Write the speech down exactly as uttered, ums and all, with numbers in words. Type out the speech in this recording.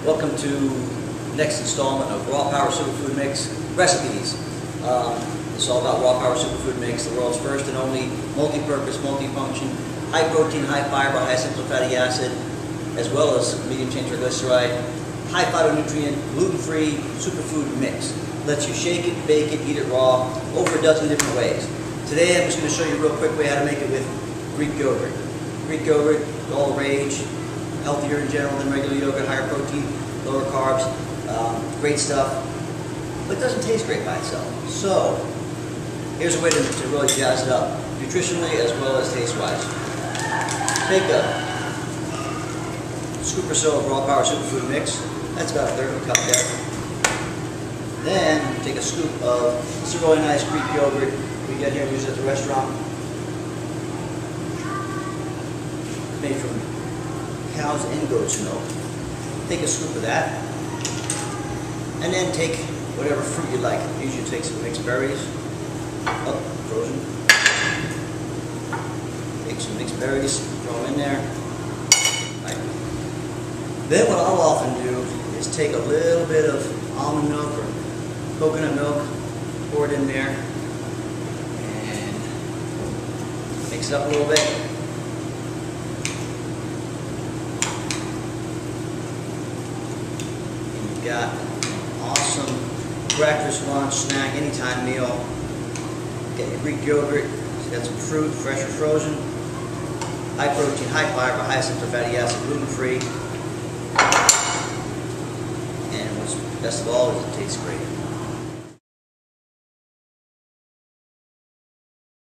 Welcome to the next installment of Raw Power Superfood Mix recipes. Um, it's all about Raw Power Superfood Mix, the world's first and only multi-purpose, multi-function, high protein, high fiber, high simple fatty acid, as well as medium chain triglyceride, high phytonutrient, gluten-free superfood mix. Lets you shake it, bake it, eat it raw, over a dozen different ways. Today I'm just going to show you a real quick way how to make it with Greek yogurt. Greek yogurt, all the rage, healthier in general than regular yogurt, higher protein, lower carbs, um, great stuff, but it doesn't taste great by itself. So here's a way to, to really jazz it up, nutritionally as well as taste-wise. Take a scoop or so of Raw Power Superfood Mix. That's about a third of a cup there. Then take a scoop of this is a really nice Greek yogurt we get here, we use it at the restaurant. Made from cows and goats milk. Take a scoop of that, and then take whatever fruit you like. Usually take some mixed berries, oh, frozen. Take some mixed berries, throw them in there. Right. Then what I'll often do is take a little bit of almond milk or coconut milk, pour it in there, and mix it up a little bit. Got an awesome breakfast, lunch, snack, anytime meal. Get your Greek yogurt. It's got some fruit, fresh or frozen. High protein, high fiber, high simple fatty acid, gluten free. And what's best of all is it tastes great.